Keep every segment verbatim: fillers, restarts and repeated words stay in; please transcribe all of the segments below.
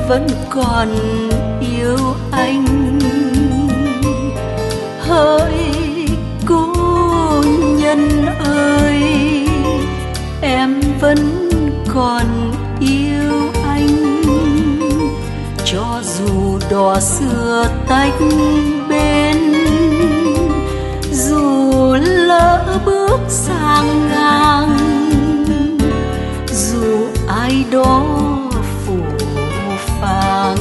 vẫn còn yêu anh. Hỡi cô nhân ơi, em vẫn còn yêu anh. Cho dù đò xưa tách bên, dù lỡ bước sang ngang, dù ai đó phủ phàng,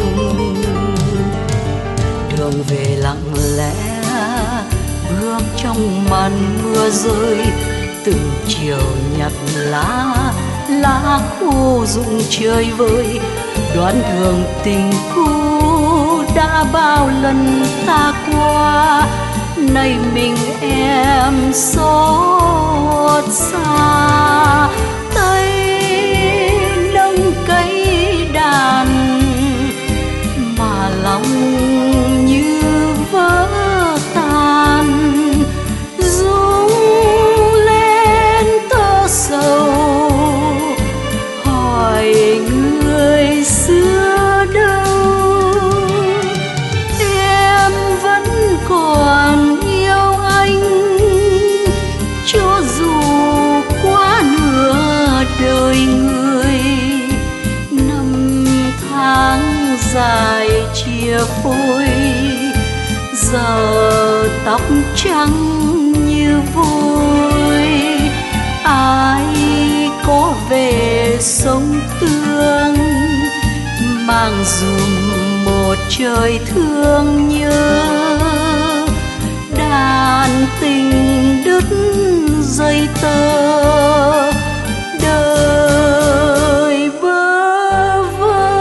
đường về lặng lẽ bước trong màn mưa rơi. Từng chiều nhặt lá, lá khô rụng trời vơi. Đoạn đường tình cũ đã bao lần ta qua, nay mình em xót xa. Tay nâng cây đàn mà lòng như vỡ tan, rung lên thơ sầu hỏi người xưa đâu. Em vẫn còn yêu anh, cho dù quá nửa đời người. Năm tháng dài chia phôi, giờ tóc trắng như vôi. Ai có về sông Tương, mang dùm một trời thương nhớ. Đàn tình đứt dây tơ, đời bơ vơ.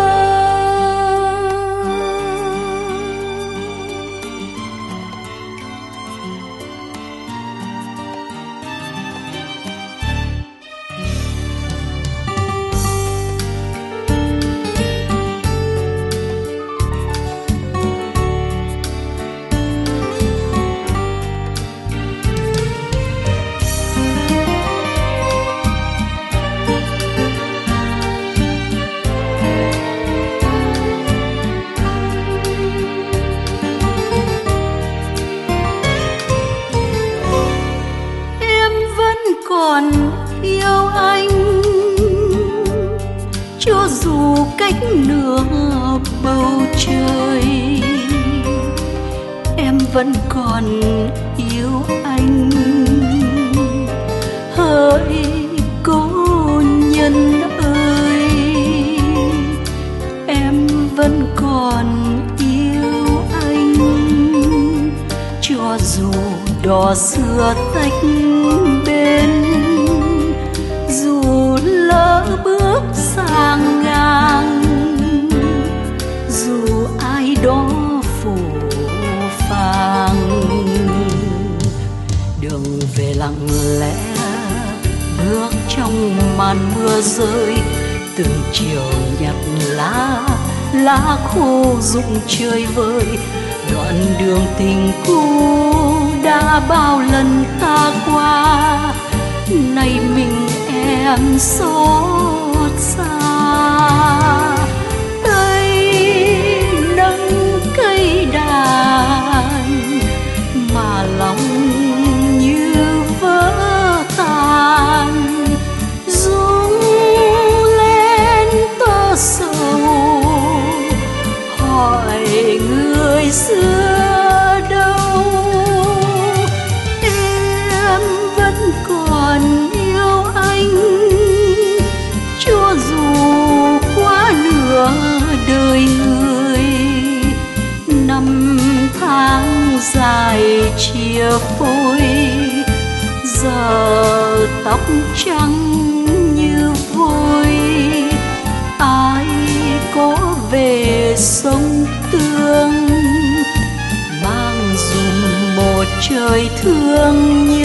Còn yêu anh, cho dù cách nửa bầu trời. Em vẫn còn yêu anh. Hỡi cô nhân ơi, em vẫn còn yêu anh. Cho dù đò xưa tách bên, dù lỡ bước sang ngang, dù ai đó phủ phàng, đường về lặng lẽ bước trong màn mưa rơi. Từng chiều nhặt lá, lá khô rụng trời vơi. Đoạn đường tình cũ đã bao lần ta qua, nay mình em xót xa. Tay nâng cây đàn mà lòng như vỡ tan, rung lên tơ sầu hỏi người xưa đâu. Em vẫn còn yêu anh, cho dù quá nửa đời người. Năm tháng dài chia phôi, giờ tóc trắng như vôi. Ai có về sông Tương, mang dùm một trời thương nhớ.